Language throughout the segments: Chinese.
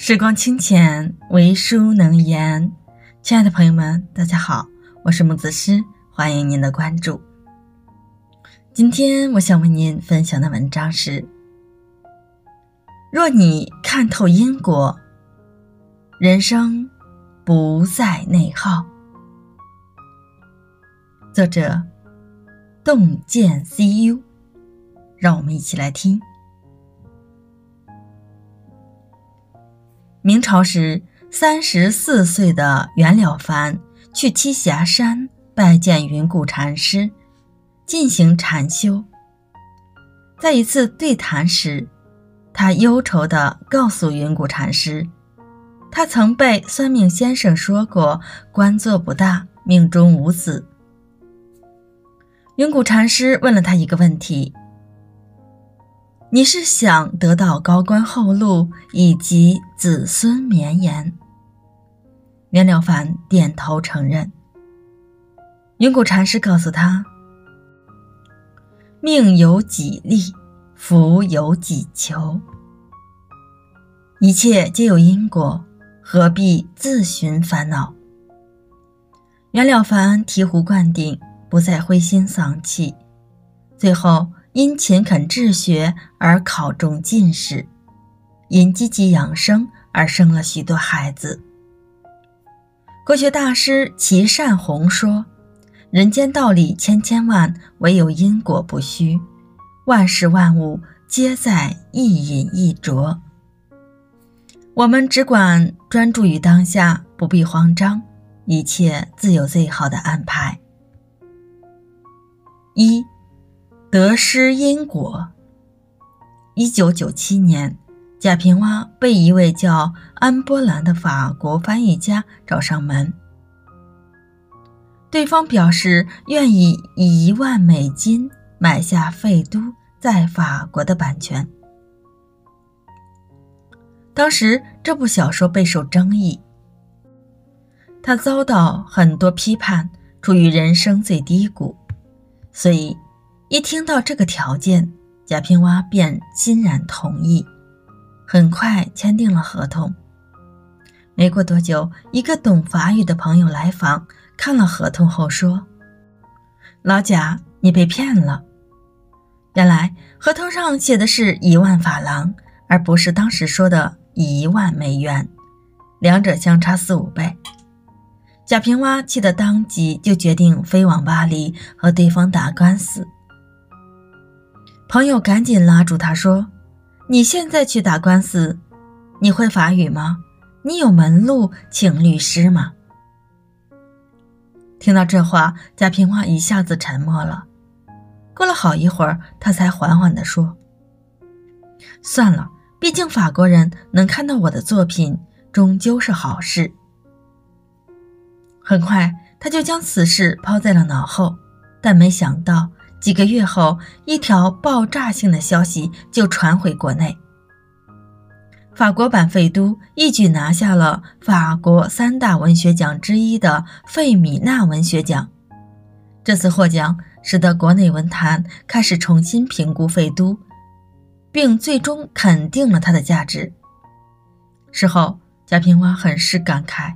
时光清浅，为书能言。亲爱的朋友们，大家好，我是木子诗，欢迎您的关注。今天我想为您分享的文章是：若你看透因果，人生不再内耗。作者洞见 CU， 让我们一起来听。明朝时，34岁的袁了凡去栖霞山拜见云谷禅师，进行禅修。在一次对谈时，他忧愁地告诉云谷禅师，他曾被算命先生说过官做不大，命中无子。云谷禅师问了他一个问题：你是想得到高官厚禄以及子孙绵延？袁了凡点头承认。云谷禅师告诉他，命由己立，福由己求，一切皆有因果，何必自寻烦恼？袁了凡醍醐灌顶，不再灰心丧气，最后因勤恳治学而考中进士，因积极养生而生了许多孩子。国学大师齐善宏说，人间道理千千万，唯有因果不虚，万事万物皆在一饮一啄。我们只管专注于当下，不必慌张，一切自有最好的安排。一、得失因果。1997年，贾平凹被一位叫安波兰的法国翻译家找上门，对方表示愿意以1万美金买下费都在法国的版权。当时这部小说备受争议，他遭到很多批判，处于人生最低谷，所以一听到这个条件，贾平凹便欣然同意，很快签订了合同。没过多久，一个懂法语的朋友来访，看了合同后说，老贾，你被骗了。原来合同上写的是1万法郎，而不是当时说的1万美元，两者相差4、5倍。贾平凹气得当即就决定飞往巴黎和对方打官司。朋友赶紧拉住他说，你现在去打官司，你会法语吗？你有门路请律师吗？听到这话，贾平凹一下子沉默了。过了好一会儿，他才缓缓地说，算了，毕竟法国人能看到我的作品，终究是好事。很快他就将此事抛在了脑后，但没想到几个月后，一条爆炸性的消息就传回国内。法国版费都一举拿下了法国3大文学奖之一的费米纳文学奖。这次获奖使得国内文坛开始重新评估费都，并最终肯定了它的价值。事后贾平凹很是感慨，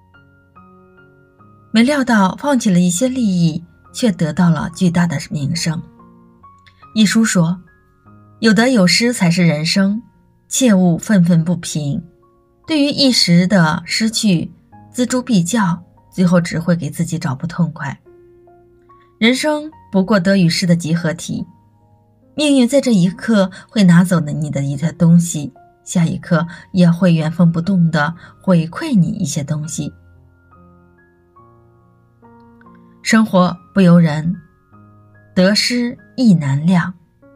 没料到放弃了一些利益，却得到了巨大的名声。一书说，有得有失才是人生，切勿愤愤不平。对于一时的失去锱铢必较，最后只会给自己找不痛快。人生不过得与失的集合体，命运在这一刻会拿走你的一些东西，下一刻也会原封不动地回馈你一些东西。生活不由人，得失亦难量。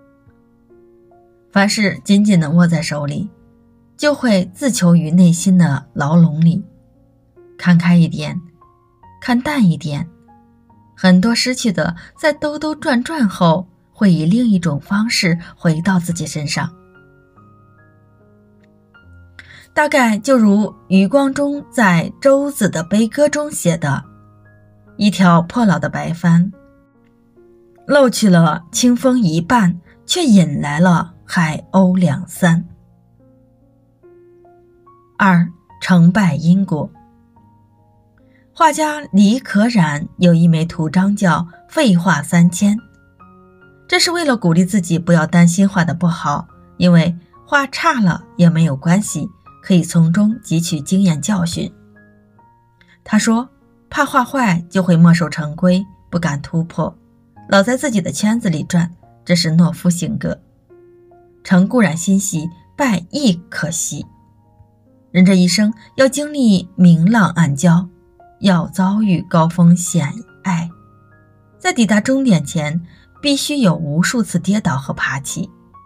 凡事紧紧地握在手里，就会自囚于内心的牢笼里。看开一点，看淡一点，很多失去的在兜兜转转后，会以另一种方式回到自己身上。大概就如余光中在周子的悲歌中写的，一条破老的白帆，漏去了清风一半，却引来了海鸥2、3。 2. 成败因果。画家李可染有一枚图章叫废画3000，这是为了鼓励自己不要担心画得不好，因为画差了也没有关系，可以从中汲取经验教训。他说，怕画坏就会墨守成规，不敢突破，老在自己的圈子里转，这是懦夫性格。成固然欣喜，败亦可惜。人这一生要经历明浪暗礁，要遭遇高峰险隘，在抵达终点前必须有无数次跌倒和爬起。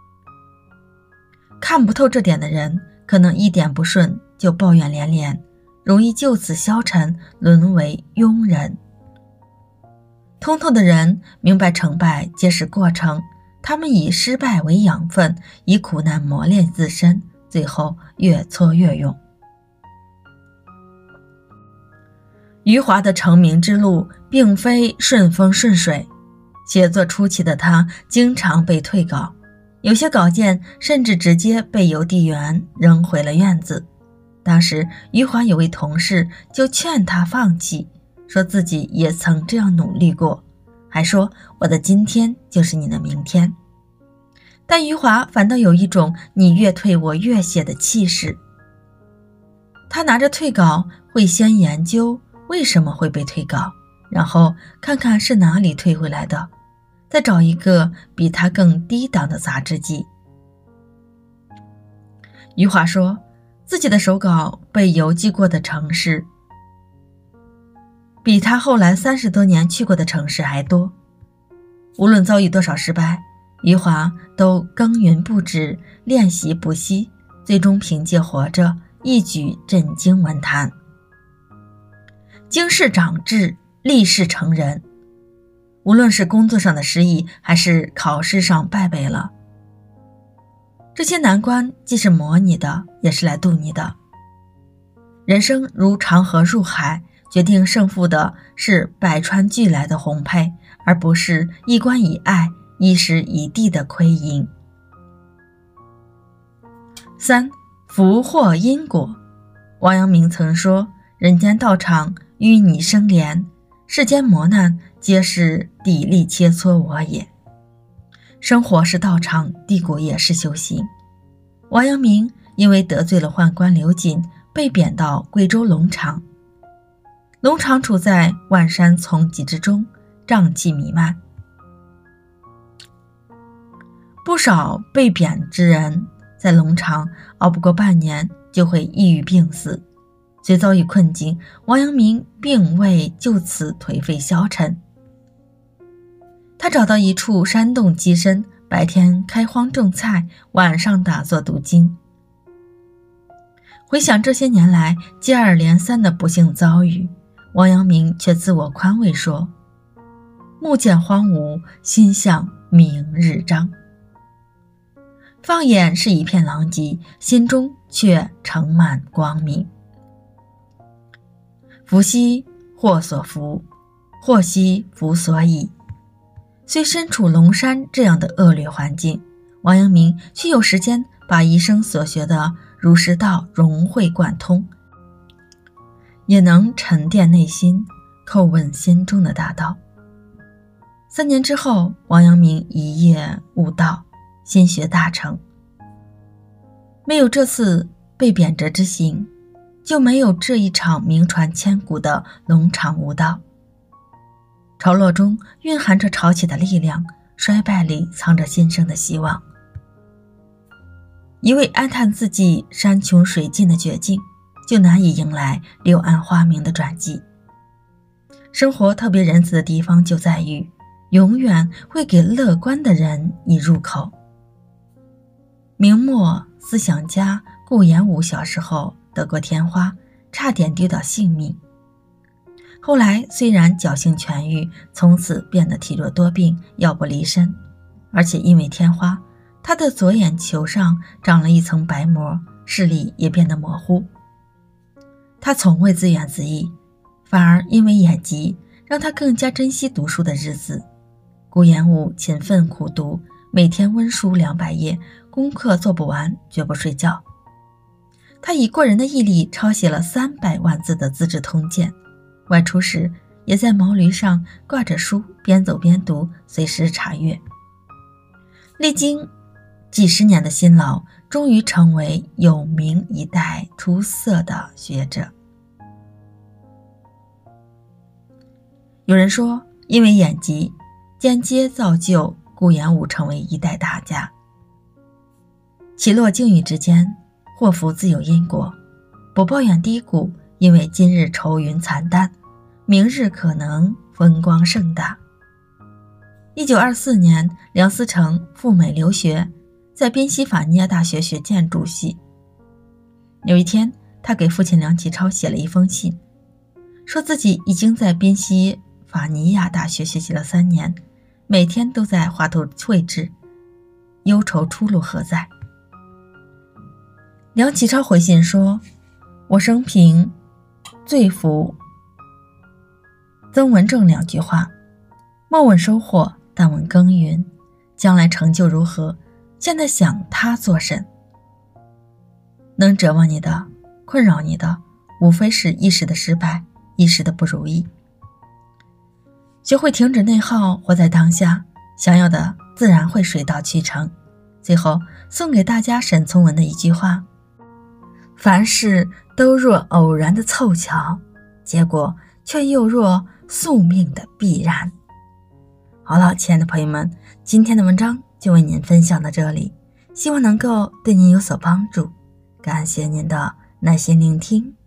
看不透这点的人，可能一点不顺就抱怨连连，容易就此消沉，沦为庸人。通透的人明白成败皆是过程，他们以失败为养分，以苦难磨练自身，最后越挫越勇。余华的成名之路并非顺风顺水，写作初期的他经常被退稿，有些稿件甚至直接被邮递员扔回了院子。当时余华有位同事就劝他放弃，说自己也曾这样努力过，还说我的今天就是你的明天。但余华反倒有一种你越退我越写的气势。他拿着退稿会先研究为什么会被退稿，然后看看是哪里退回来的，再找一个比他更低档的杂志寄。余华说，自己的手稿被邮寄过的城市比他后来30多年去过的城市还多。无论遭遇多少失败，余华都耕耘不止，练习不息，最终凭借活着一举震惊文坛。经世长智，立世成人。无论是工作上的失意，还是考试上败北了，这些难关既是磨你的，也是来渡你的。人生如长河入海，决定胜负的是百川俱来的洪佩，而不是一关以爱，一时一地的亏盈。3. 福祸因果。王阳明曾说，人间道场淤泥生莲，世间磨难皆是砥砺切磋我也。生活是道场，低谷也是修行。王阳明因为得罪了宦官刘瑾，被贬到贵州龙场。龙场处在万山丛集之中，瘴气弥漫。不少被贬之人在龙场熬不过半年，就会抑郁病死。虽遭遇困境，王阳明并未就此颓废消沉。他找到一处山洞栖身，白天开荒种菜，晚上打坐读经。回想这些年来接二连三的不幸遭遇，王阳明却自我宽慰说，目见荒芜，心向明日彰。放眼是一片狼藉，心中却盛满光明。福兮祸所伏，祸兮福所倚。虽身处龙山这样的恶劣环境，王阳明却有时间把一生所学的儒释道融会贯通，也能沉淀内心，叩问心中的大道。3年之后，王阳明一夜悟道，心学大成。没有这次被贬谪之行，就没有这一场名传千古的龙场悟道。潮落中蕴含着潮起的力量，衰败里藏着新生的希望。一味哀叹自己山穷水尽的绝境，就难以迎来柳暗花明的转机。生活特别仁慈的地方就在于，永远会给乐观的人以入口。明末思想家顾炎武小时候得过天花，差点丢掉性命。后来虽然侥幸痊愈，从此变得体弱多病，药不离身，而且因为天花，他的左眼球上长了一层白膜，视力也变得模糊。他从未自怨自艾，反而因为眼疾，让他更加珍惜读书的日子。顾炎武勤奋苦读，每天温书200页，功课做不完绝不睡觉。 他以过人的毅力抄写了300万字的《资治通鉴》，外出时也在毛驴上挂着书，边走边读，随时查阅。历经几十年的辛劳，终于成为有名一代出色的学者。有人说，因为演技间接造就顾炎武成为一代大家。起落境遇之间，祸福自有因果，不抱怨低谷，因为今日愁云惨淡，明日可能风光盛大。1924年，梁思成赴美留学，在宾夕法尼亚大学学建筑系。有一天，他给父亲梁启超写了一封信，说自己已经在宾夕法尼亚大学学习了3年，每天都在画图绘制，忧愁出路何在？梁启超回信说，我生平最服曾文正2句话，莫问收获，但问耕耘，将来成就如何，现在想他做甚？能折磨你的，困扰你的，无非是一时的失败，一时的不如意。学会停止内耗，活在当下，想要的自然会水到渠成。最后送给大家沈从文的一句话，凡事都若偶然的凑巧，结果却又若宿命的必然。好了，亲爱的朋友们，今天的文章就为您分享到这里，希望能够对您有所帮助。感谢您的耐心聆听。